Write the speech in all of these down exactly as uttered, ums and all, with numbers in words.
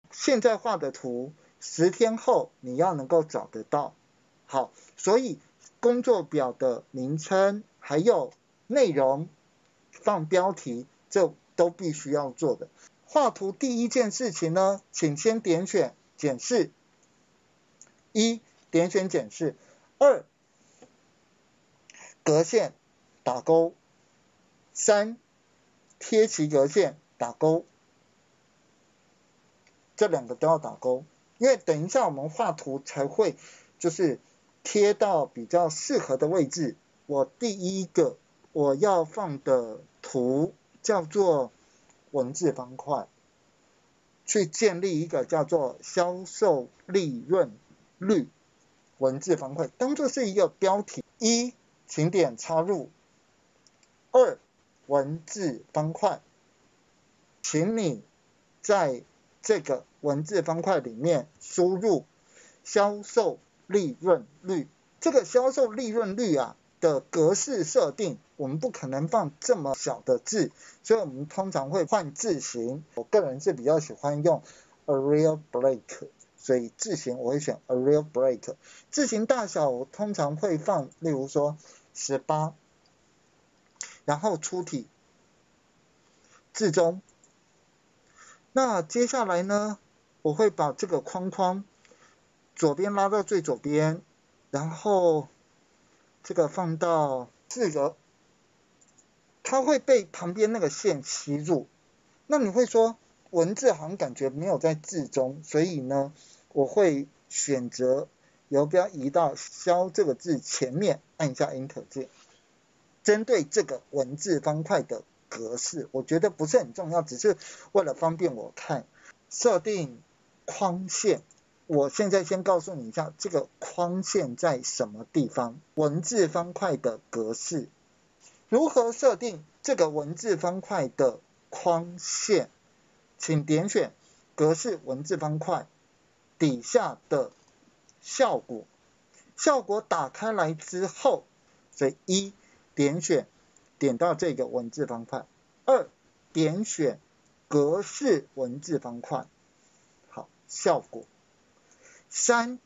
现在画的图十天后你要能够找得到。好，所以工作表的名称还有内容放标题，这都必须要做的。画图第一件事情呢，请先点选检视。一、点选检视。二、格线打勾。三、贴齐格线打勾。这两个都要打勾，因为等一下我们画图才会就是贴到比较适合的位置。我第一个我要放的图叫做文字方块，去建立一个叫做销售利润率文字方块，当作是一个标题。一，请点插入。二，文字方块，请你在这个文字方块里面输入销售利润率。这个销售利润率啊的格式设定，我们不可能放这么小的字，所以我们通常会换字型。我个人是比较喜欢用 Arial Break， 所以字型我会选 Arial Break。字型大小我通常会放，例如说十八，然后出体字中。那接下来呢，我会把这个框框左边拉到最左边，然后这个放到四格，它会被旁边那个线吸入。那你会说文字好像感觉没有在字中，所以呢，我会选择游标移到销这个字前面，按下 Enter 键。针对这个文字方块的格式，我觉得不是很重要，只是为了方便我看。设定框线，我现在先告诉你一下，这个框线在什么地方？文字方块的格式。如何设定这个文字方块的框线？请点选格式文字方块底下的效果。效果打开来之后，所以一点选点到这个文字方块，二点选格式文字方块，好，效果。三，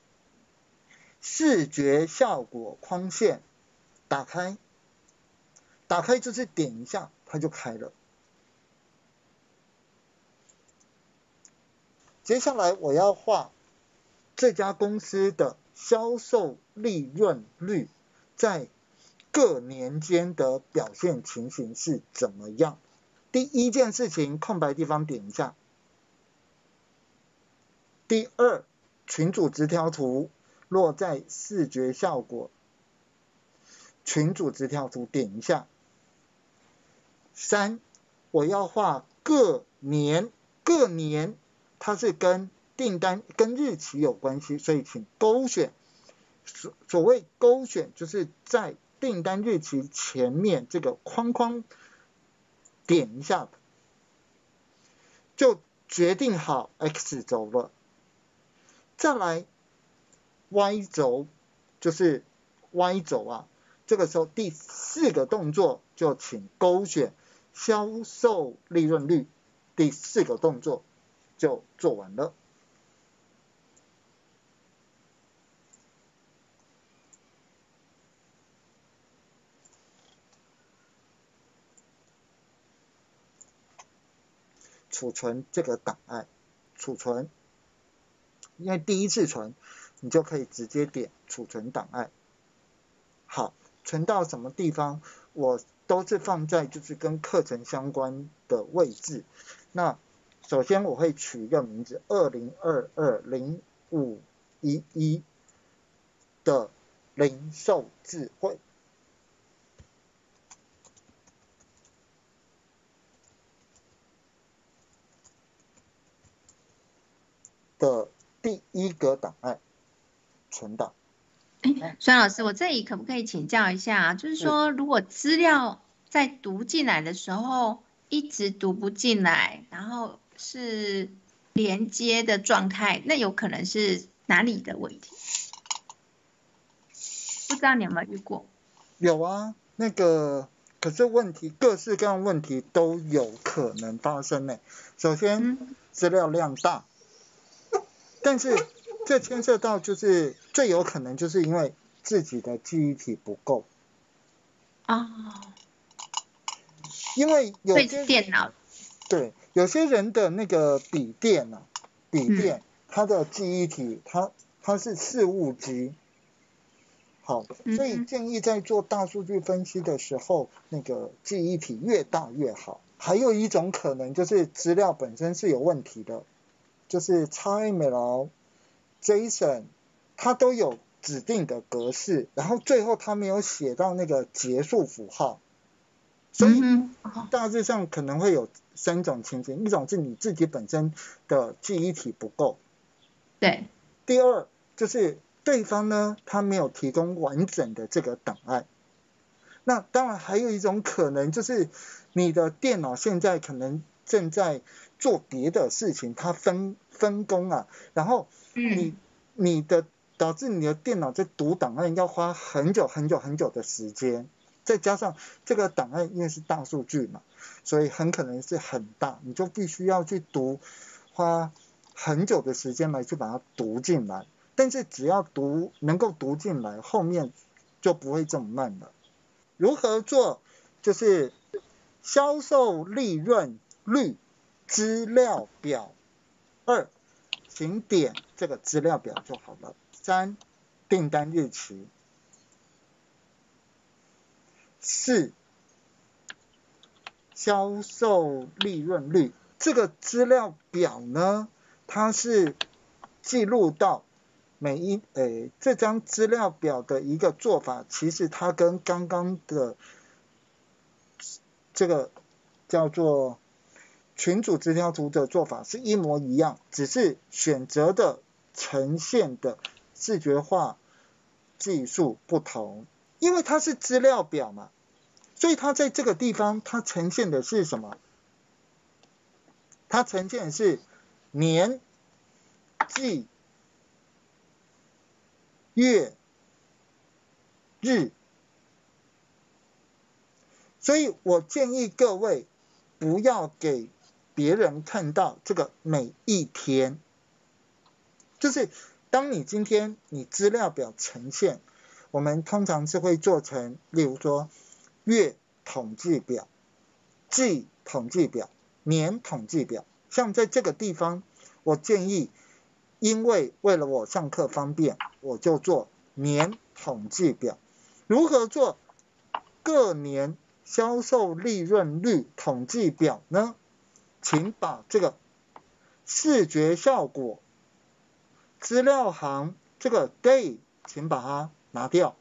视觉效果框线打开，打开就是点一下它就开了。接下来我要画这家公司的销售利润率在各年间的表现情形是怎么样。第一件事情，空白地方点一下。第二，群组直条图落在视觉效果，群组直条图点一下。三，我要画各年，各年它是跟订单跟日期有关系，所以请勾选。所所谓勾选，就是在订单日期前面这个框框点一下，就决定好 X 轴了。再来 Y 轴，就是 Y 轴啊，这个时候第四个动作就请勾选销售利润率，第四个动作就做完了。储存这个档案，储存，因为第一次存，你就可以直接点储存档案。好，存到什么地方？我都是放在就是跟课程相关的位置。那首先我会取一个名字，二零二二零五一一的零售智慧。的第一个档案存档。 哎，孙老师，我这里可不可以请教一下啊？就是说，如果资料在读进来的时候一直读不进来，然后是连接的状态，那有可能是哪里的问题？不知道你有没有遇过？ 有啊，那个可是问题各式各样问题都有可能发生呢。首先资料量大，但是这牵涉到就是最有可能就是因为自己的记忆体不够哦， 因为有所以些是电脑， 对有些人的那个笔电啊，笔电、 嗯、 它的记忆体它它是事务机。好，所以建议在做大数据分析的时候，那个记忆体越大越好。还有一种可能就是资料本身是有问题的，就是 X M L、JSON 它都有指定的格式，然后最后它没有写到那个结束符号，所以大致上可能会有三种情形：一种是你自己本身的记忆体不够， 对； 第二就是对方呢，他没有提供完整的这个档案。那当然还有一种可能，就是你的电脑现在可能正在做别的事情，它分分工啊，然后你、嗯、你的导致你的电脑在读档案要花很久很久很久的时间，再加上这个档案因为是大数据嘛，所以很可能是很大，你就必须要去读，花很久的时间来去把它读进来。但是只要读能够读进来，后面就不会这么慢了。如何做？就是销售利润率资料表。二，请点这个资料表就好了。三，订单日期。四，销售利润率。这个资料表呢，它是记录到每一诶这张资料表的一个做法，其实它跟刚刚的这个叫做群组资料图的做法是一模一样，只是选择的呈现的视觉化技术不同。因为它是资料表嘛，所以它在这个地方它呈现的是什么？它呈现的是年、季、月、日。所以我建议各位不要给别人看到这个每一天，就是当你今天你资料表呈现，我们通常是会做成，例如说月统计表、季统计表、年统计表。像在这个地方，我建议，因为为了我上课方便，我就做年统计表。如何做各年销售利润率统计表呢？请把这个视觉效果资料行这个 day 请把它拿掉。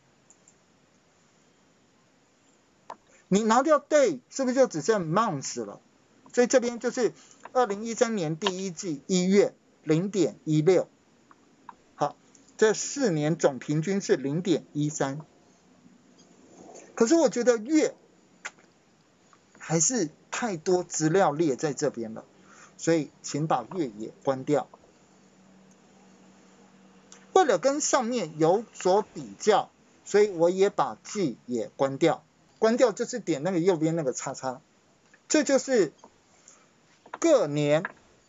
你拿掉 day 是不是就只剩 month 了？所以这边就是二零一三年第一季一月 零点一六， 好，这四年总平均是 零点一三。 可是我觉得月还是太多资料列在这边了，所以请把月也关掉。为了跟上面有所比较，所以我也把季也关掉。关掉就是点那个右边那个叉叉，这就是各年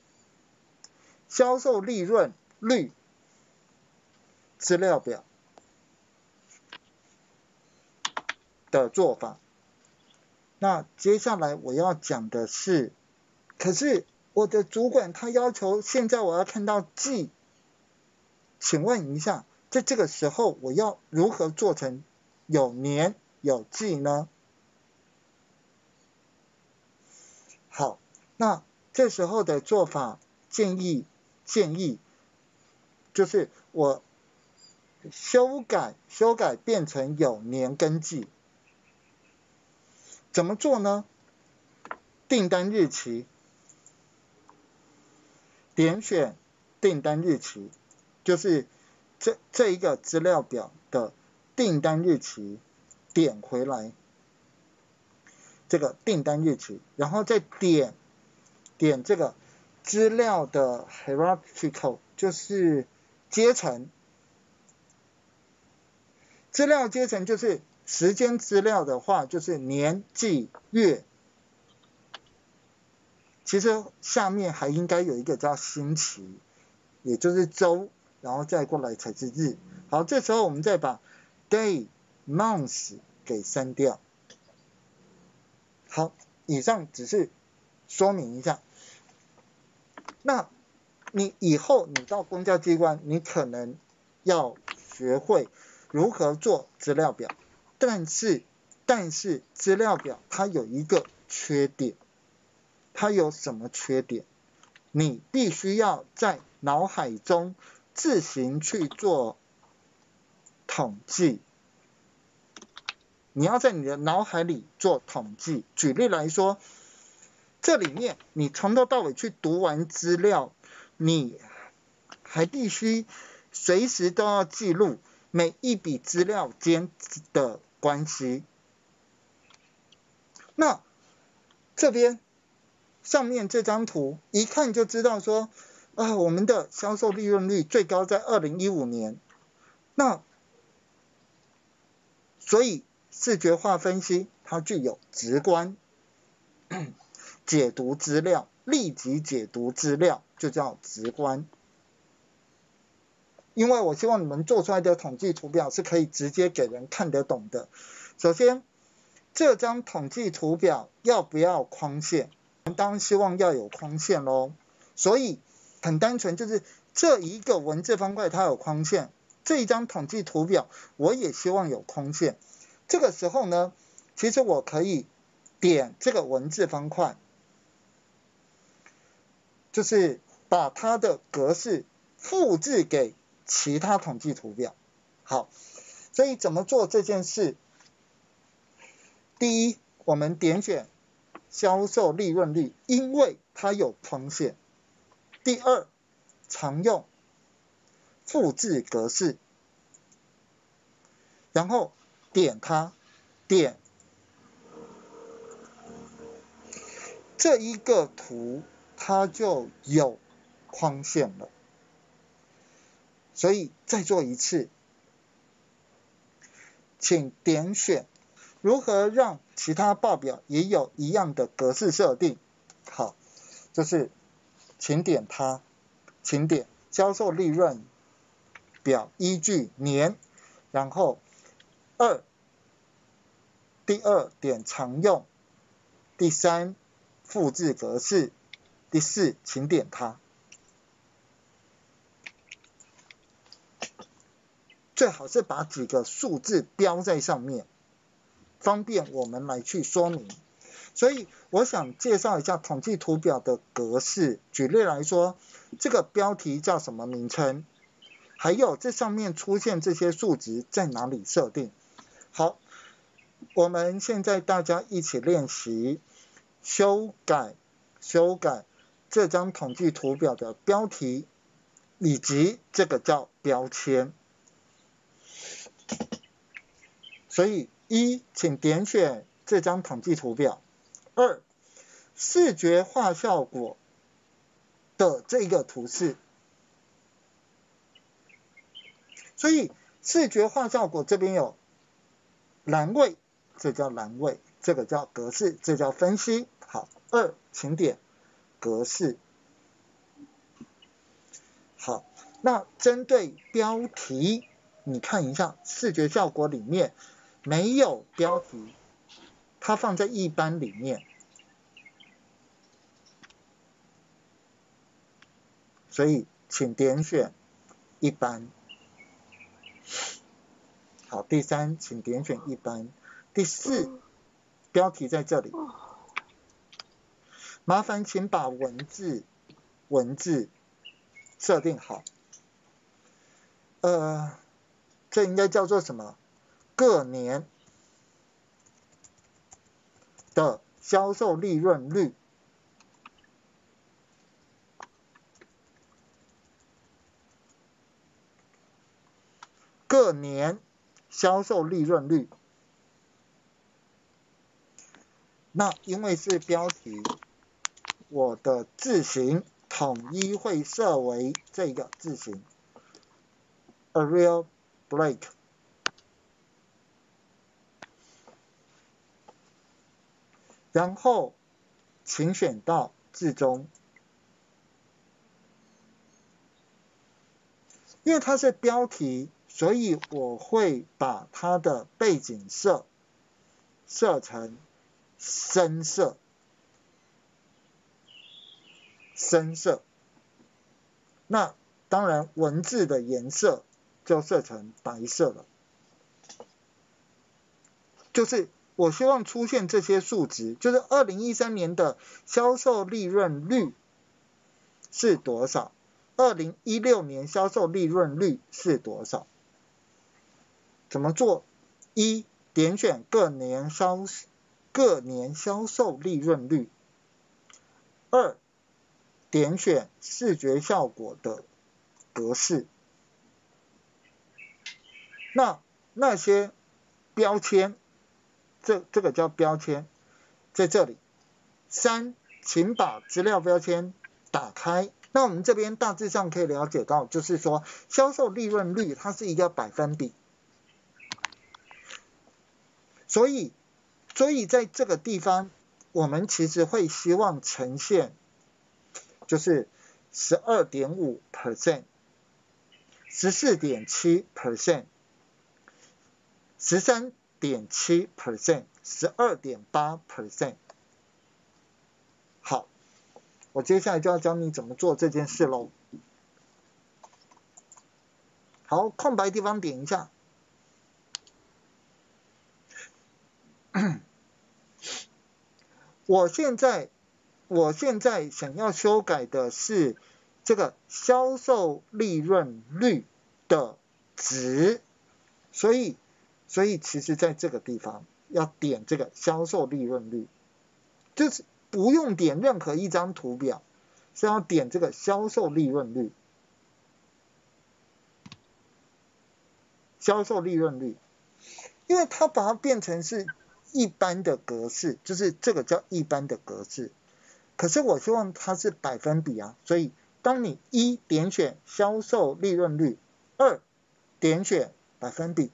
销售利润率资料表的做法。那接下来我要讲的是，可是我的主管他要求现在我要看到季，请问一下，在这个时候我要如何做成有年有季呢？好，那这时候的做法建议建议就是我修改修改变成有年跟季。怎么做呢？订单日期，点选订单日期，就是这这一个资料表的订单日期，点回来这个订单日期，然后再点点这个资料的 hierarchical， 就是阶层，资料阶层就是时间资料的话就是年、季、月，其实下面还应该有一个叫星期，也就是周，然后再过来才是日。好，这时候我们再把 day、month 给删掉。好，以上只是说明一下。那你以后你到公家机关，你可能要学会如何做资料表，但是但是资料表它有一个缺点，它有什么缺点？你必须要在脑海中自行去做统计，你要在你的脑海里做统计。举例来说，这里面你从头到尾去读完资料，你还必须随时都要记录每一笔资料间的关系。那这边上面这张图一看就知道说，啊，我们的销售利润率最高在二零一五年。那所以视觉化分析它具有直观解读资料，立即解读资料就叫直观。因为我希望你们做出来的统计图表是可以直接给人看得懂的。首先，这张统计图表要不要框线？我们当然希望要有框线咯。所以很单纯，就是这一个文字方块它有框线，这一张统计图表我也希望有框线。这个时候呢，其实我可以点这个文字方块，就是把它的格式复制给其他统计图表。好，所以怎么做这件事？第一，我们点选销售利润率，因为它有框线。第二，常用复制格式，然后点它，点这一个图，它就有框线了。所以再做一次，请点选如何让其他报表也有一样的格式设定。好，就是请点它，请点销售利润表依据年，然后二，第二点常用，第三复制格式，第四请点它。最好是把几个数字标在上面，方便我们来去说明。所以我想介绍一下统计图表的格式。举例来说，这个标题叫什么名称？还有这上面出现这些数值在哪里设定？好，我们现在大家一起练习修改修改这张统计图表的标题，以及这个叫标签。所以一，请点选这张统计图表。二，视觉化效果的这个图示。所以视觉化效果这边有栏位，这叫栏位，这个叫格式，这叫分析。好，二，请点格式。好，那针对标题，你看一下视觉效果里面没有标题，它放在一般里面，所以请点选一般。好，第三，请点选一般。第四，标题在这里，麻烦请把文字文字设定好。呃，这应该叫做什么？各年的销售利润率。各年销售利润率。那因为是标题，我的字形统一会设为这个字形 Arial Break。 然后请选到置中，因为它是标题，所以我会把它的背景色设成深色，深色。那当然文字的颜色就设成白色了，就是我希望出现这些数值，就是二零一三年的销售利润率是多少，二零一六年销售利润率是多少。怎么做？一，点选各年销各年销售利润率。二，点选视觉效果的格式。那那些标签，这这个叫标签，在这里。三，请把资料标签打开。那我们这边大致上可以了解到，就是说销售利润率它是一个百分比，所以所以在这个地方，我们其实会希望呈现就是 十二点五 percent、十四点七 percent、十三点七 percent、十二点八 percent。好，我接下来就要教你怎么做这件事喽。好，空白地方点一下。我现在我现在想要修改的是这个销售利润率的值，所以所以其实在这个地方要点这个销售利润率，就是不用点任何一张图表，是要点这个销售利润率，销售利润率，因为它把它变成是一般的格式，就是这个叫一般的格式。可是我希望它是百分比啊，所以当你一点选销售利润率，二点选百分比，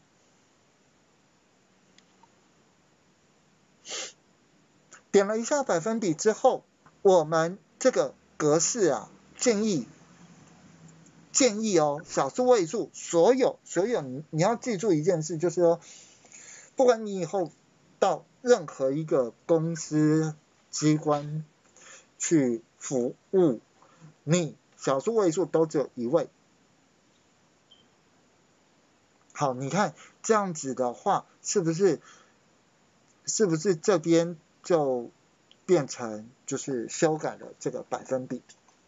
点了一下百分比之后，我们这个格式啊，建议建议哦，小数位数，所有所有你你要记住一件事，就是说，不管你以后到任何一个公司机关去服务，你小数位数都只有一位。好，你看这样子的话，是不是是不是这边就变成就是修改了这个百分比？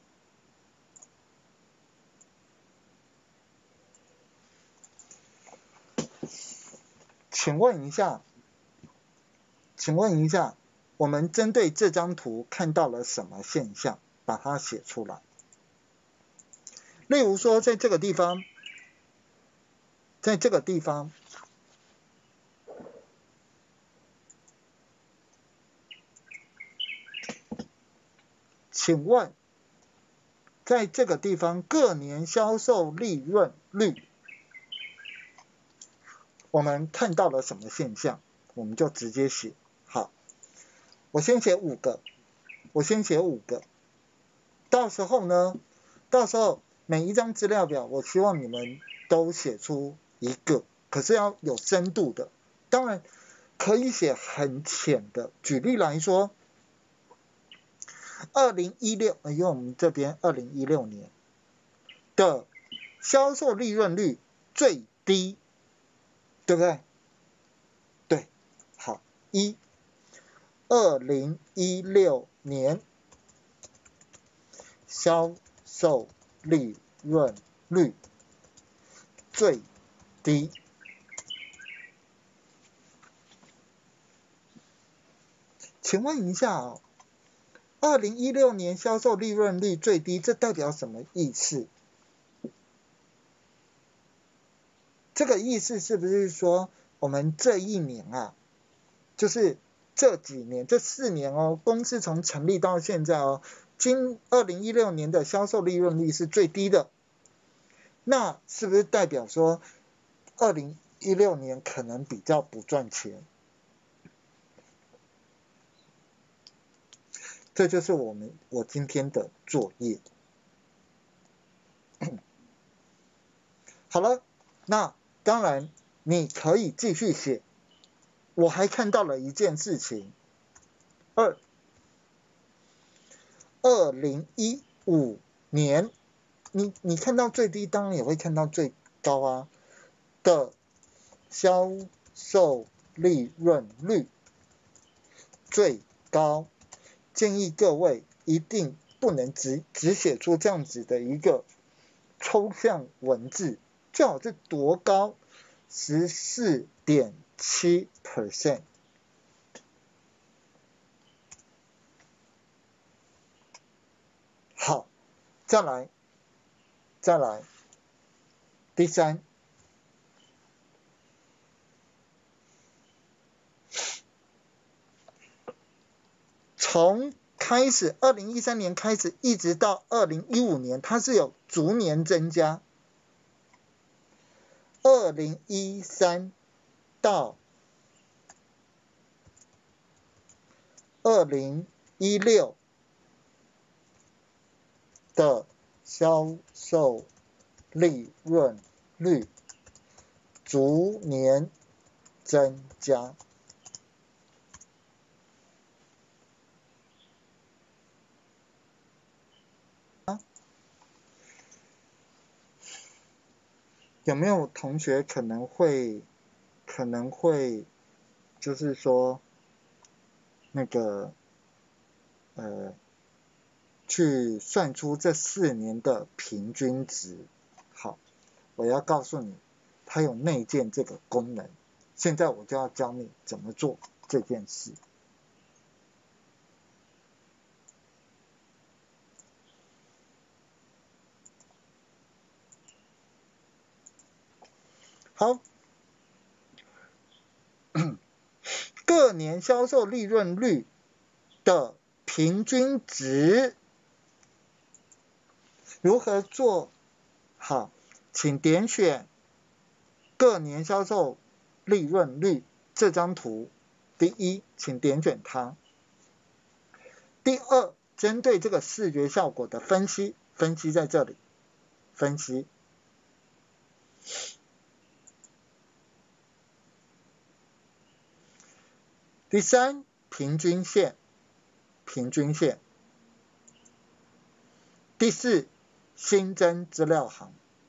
请问一下，请问一下，我们针对这张图看到了什么现象？把它写出来。例如说，在这个地方，在这个地方，请问，在这个地方各年销售利润率，我们看到了什么现象？我们就直接写。好，我先写五个，我先写五个。到时候呢，到时候每一张资料表，我希望你们都写出一个，可是要有深度的。当然可以写很浅的。举例来说，二零一六，因为我们这边二零一六年的销售利润率最低，对不对？对，好，一，二零一六年销售利润率最低。请问一下哦，二零一六年销售利润率最低，这代表什么意思？这个意思是不是说，我们这一年啊，就是这几年，这四年哦，公司从成立到现在哦，今二零一六年的销售利润率是最低的，那是不是代表说，二零一六年可能比较不赚钱？ 这就是我们我今天的作业。好了，那当然你可以继续写。我还看到了一件事情，二二零一五年，你你看到最低，当然也会看到最高啊的销售利润率最高，建议各位一定不能只只写出这样子的一个抽象文字，最好是多高？ 十四点七 percent。 好，再来，再来，第三，从开始二零一三年开始一直到二零一五年，它是有逐年增加。二零一三到二零一六的销售利润率逐年增加。有没有同学可能会可能会就是说那个呃去算出这四年的平均值？好，我要告诉你，它有内建这个功能。现在我就要教你怎么做这件事。好，各年销售利润率的平均值如何做？好，请点选各年销售利润率这张图。第一，请点选它。第二，针对这个视觉效果的分析，分析在这里，分析。第三，平均线，平均线。第四，新增资料行。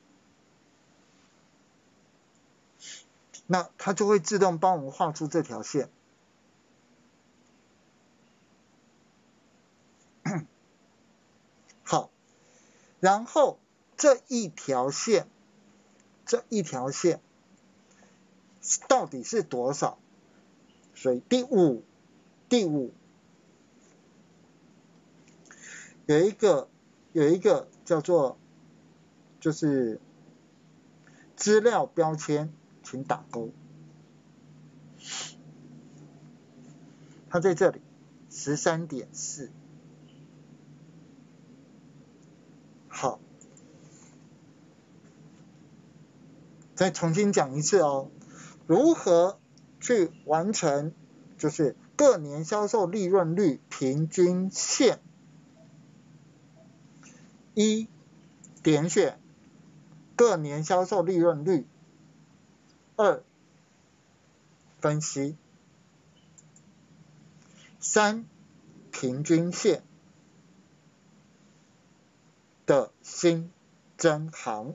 那它就会自动帮我们画出这条线。好，然后这一条线，这一条线到底是多少？所以第五，第五有一个有一个叫做就是资料标签，请打勾。它在这里 十三点四。好，再重新讲一次哦，如何去完成就是各年销售利润率平均线？一，点选各年销售利润率。二，分析。三，平均线的新增行。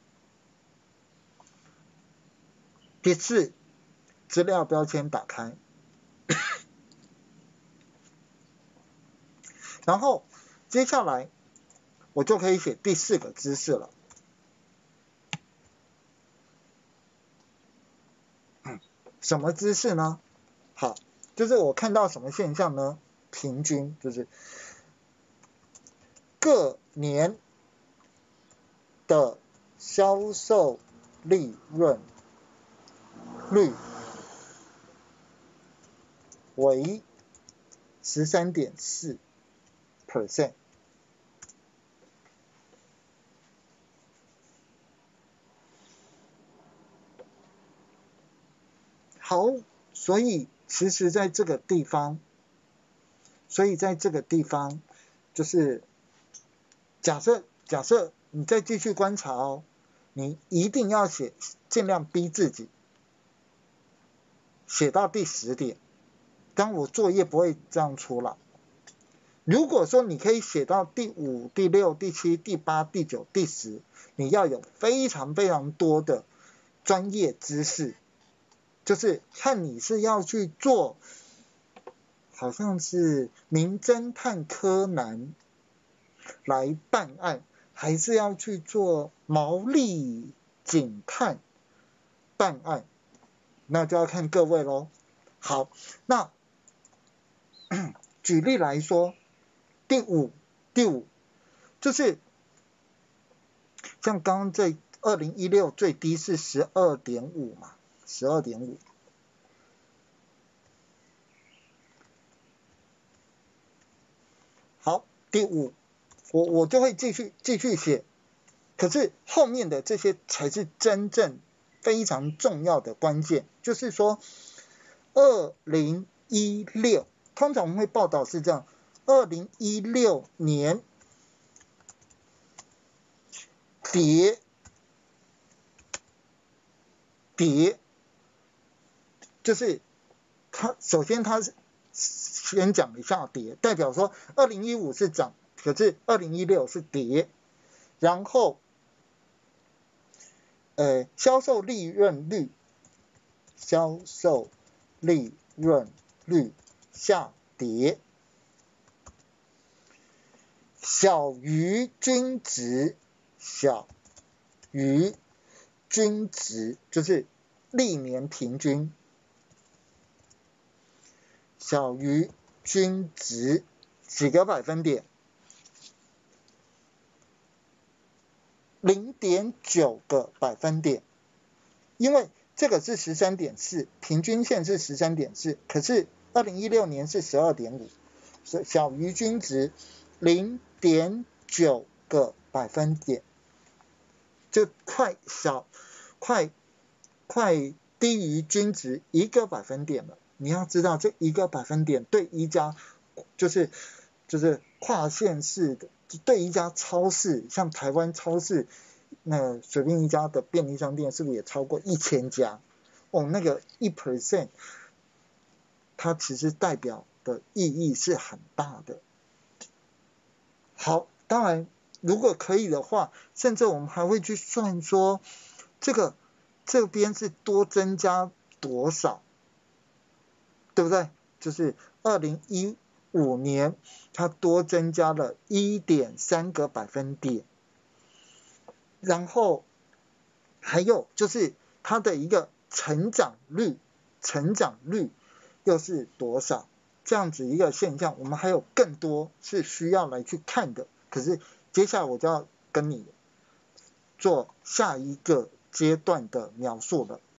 第四，资料标签打开。然后接下来我就可以写第四个知识了。嗯，什么知识呢？好，就是我看到什么现象呢？平均就是各年的销售利润率为 十三点四 percent。好，所以其实在这个地方， 所以在这个地方，就是假设假设你再继续观察哦，你一定要写，尽量逼自己写到第十点。当然我作业不会这样出来。如果说你可以写到第五、第六、第七、第八、第九、第十，你要有非常非常多的专业知识，就是看你是要去做，好像是名侦探柯南来办案，还是要去做毛利警探办案，那就要看各位咯。好，那举例来说，第五，第五就是像刚刚这二零一六最低是 十二点五 嘛 ,十二点五。好，第五，我我就会继续继续写，可是后面的这些才是真正非常重要的关键，就是说二零一六通常我们会报道是这样，二零一六年跌跌，就是它首先它是先讲一下跌，代表说二零一五是涨，可是二零一六是跌，然后呃销售利润率销售利润率下跌，小于均值，小于均值就是历年平均，小于均值几个百分点 ?零点九 个百分点，因为这个是 十三点四， 平均线是 十三点四， 可是二零一六年是 十二点五， 所以小于均值 零点九 个百分点，就快小快快低于均值一个百分点了。你要知道这一个百分点对一家就是就是跨县市的，对一家超市，像台湾超市那随便一家的便利商店是不是也超过一千家？哦，那个 百分之一 它其实代表的意义是很大的。好，当然如果可以的话，甚至我们还会去算说这个这边是多增加多少，对不对？就是二零一五年它多增加了 一点三 个百分点，然后还有就是它的一个成长率，成长率又是多少？这样子一个现象，我们还有更多是需要来去看的。可是接下来我就要跟你做下一个阶段的描述了。